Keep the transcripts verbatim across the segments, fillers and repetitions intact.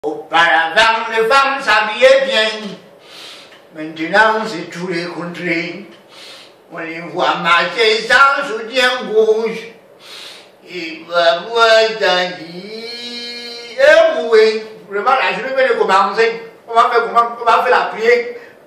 Auparavant, les femmes s'habillaient bien. Maintenant, c'est tous les contraires. On les voit marcher sans soutien-gorge. Et bah, voilà, et oui, vraiment, là, je vais le commencer. On va faire comment? On va faire la prière.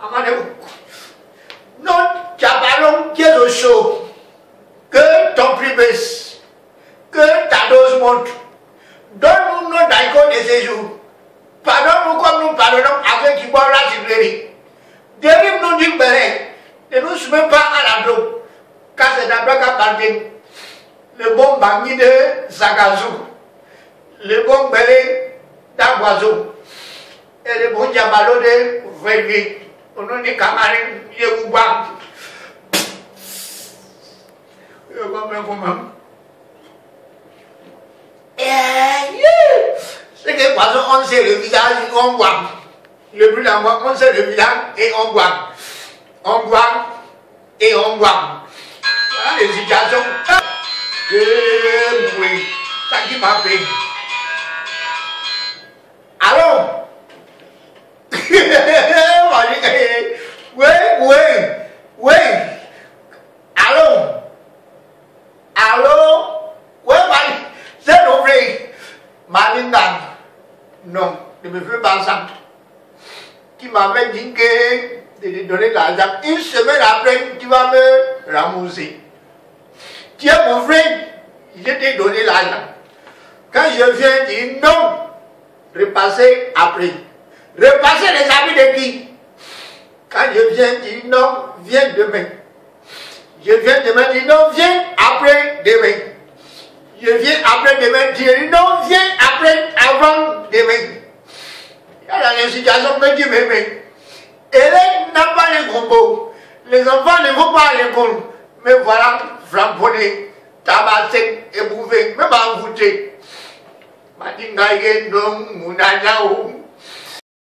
Non, Chabalon, qui est le chaud. Que ton prix baisse. Que ta dose monte. Donne-nous notre alcool de séjour. Pardonne-nous comme nous pardonnons à ceux qui boivent la librairie. Dérive-nous du béret. Ne nous soumets pas à la bloc. Car c'est la bloc à partir. Le bon bagni de Zagazou. Le bon béret d'Aguazo. Et le bon diabalo de Vergui. On nous dit camarades, il est oublié. Je vais me comment. C'est que poisson, on sait le visage, on voit. Le plus d'envoi, on sait le visage et on voit. On voit et on voit. Voilà les situations. Que oui, ça qui m'a fait. Allons. Oui, oui, oui. Allons. Allô? Oui, Marie. C'est l'ouvrier. Malinga. Non, ne me fais pas ça. Tu m'avais dit que de te donner l'argent. Une semaine après, tu vas me rembourser. Tu es mon frère, je t'ai donné l'argent. Quand je viens dire non, repasser après. Repasser les amis de qui? Quand je viens dire non, viens demain. Je viens demain dire non, viens après demain. Je viens après demain dire non, viens après avant demain. Il y a dans les situations que Dieu m'aime. Hélène n'a pas les combos. Les enfants ne vont pas à l'école. Mais voilà, framponné, tabassé, ébouvé, même envoûté. Madingaye, non, mounadao.